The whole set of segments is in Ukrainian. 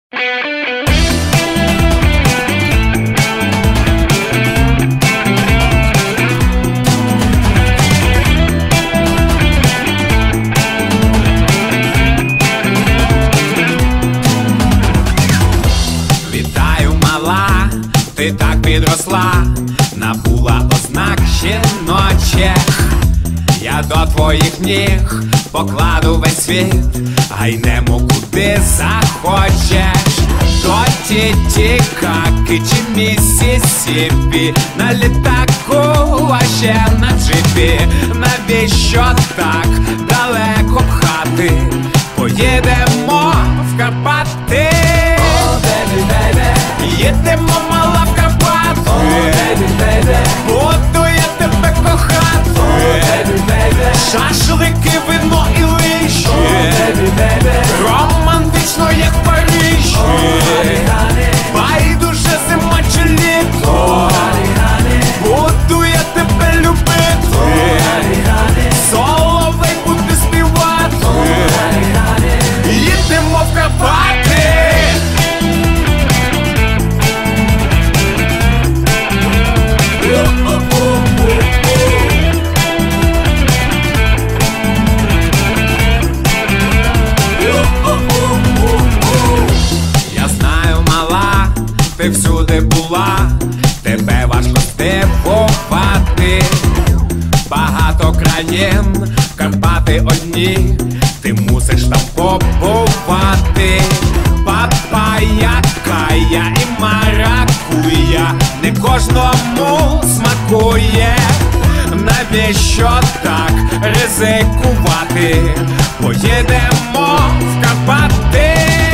Вітаю, мала, ти так підросла, набула ознак жіночих. Я до твоїх ніг покладу весь світ, гайнемо куди захочеш. До Тітікаки чи Міссісіпі, на літаку, а ще на джипі. Навіщо так далеко пхати? Поїдемо в Карпати. Їдемо, мала, в Карпати. Буду я тебе кохати. Шашлики, вино і лижі. Романтично, як в Парижі. Байдуже зима чи літо. Буду я тебе любити. Соловей буде співати. Їдемо в Карпати. Я знаю, мала, ти всюди була, тебе важко здивувати. Багато країн, Карпати одні, ти мусиш там побувати. Папая, кая і маракуя не кожному смакує. Навіщо так ризикувати? Поїдемо в Карпати.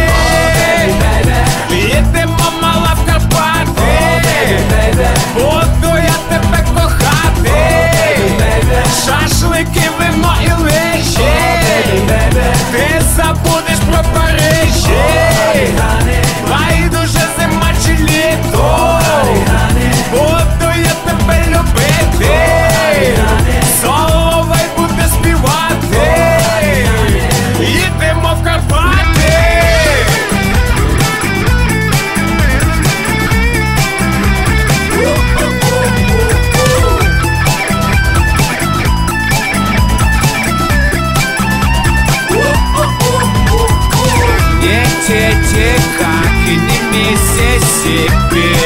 Їдемо, мала, в Карпати. Буду я тебе кохати. Шашлики, вино і лижі. Ти забудеш про Парижі. Байдуже зима чи літо. Буду я тебе любити. Соловей буде співати. Їдемо в Карпати. Не Тітікаки, не Міссісіпі.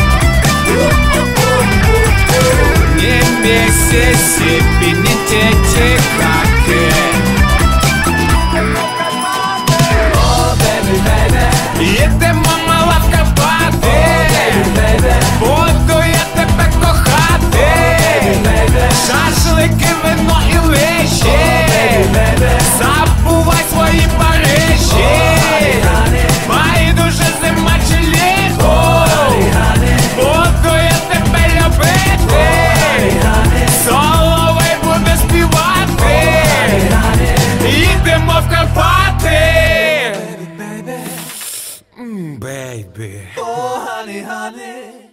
Не Міссісіпі, не Тітікаки. Їдемо, мала, в Карпати. Буду я тебе кохати. Шашлики, вино і лижі. Забувай свої Парижі. Байдуже зима чи літо. Буду я тебе любити. Соловей буде співати. Їдемо в Карпати. Baby. Oh, honey, honey.